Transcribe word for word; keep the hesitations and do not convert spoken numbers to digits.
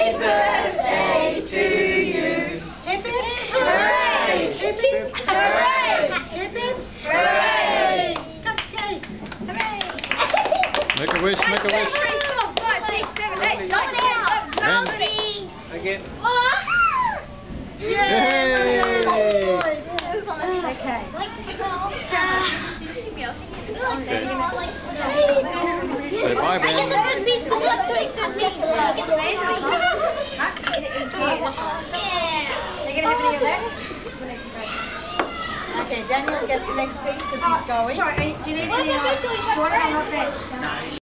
birthday to you. Hip hip hooray! Hip hip hooray! Hip hip hooray! Cupcake! Hooray! Make a wish, make a wish. Five, six, seven, eight, nine, ten, Ten. Again. Yay! Okay. Say bye, I get Ben. the first piece because it's twenty thirteen. I get the first piece. Are you going to have any of that? Okay, Daniel gets the next piece because he's going. Sorry, do you need any? Wait, wait, wait till you Do you want to have have that?